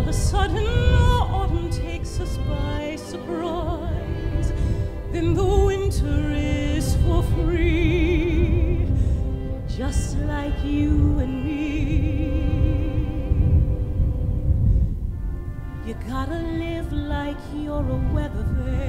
a sudden autumn takes us by surprise. Then the winter is for free, just like you and me. You gotta live like you're a weather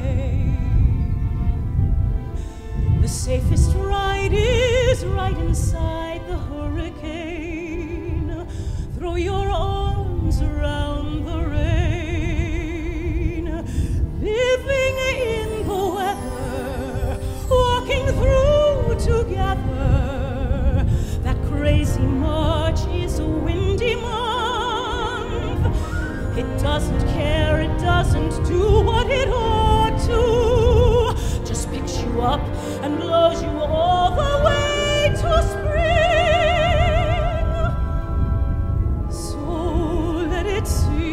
vane. The safest ride is right inside the hurricane. Throw your arms around the rain, living in the weather, walking through together. That crazy March is a windy month. It doesn't care, it doesn't do what it ought to. Just picks you up and blows you all the way to spring. So let it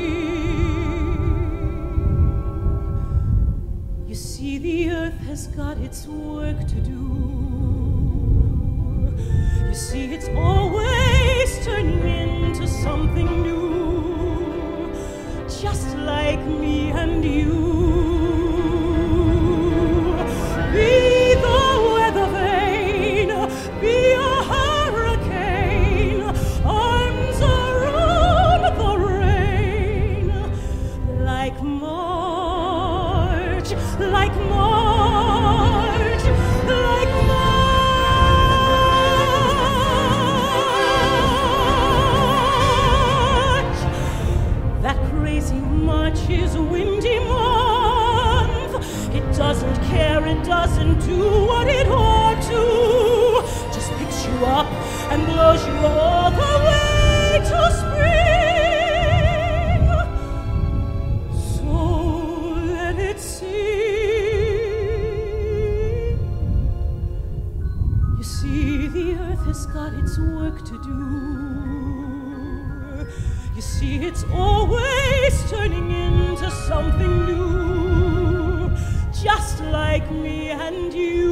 sing. You see, the earth has got its work to do. You see, it's always turning into something new, just like me and you. Be the weather vane, be a hurricane, arms around the rain, like March, like March, like March. That crazy March is a windy month. It doesn't care, it doesn't do what it ought to. Just picks you up and blows you all the way to spring. So let it sing. You see, the earth has got its work to do. You see, it's always turning into something new, just like me and you.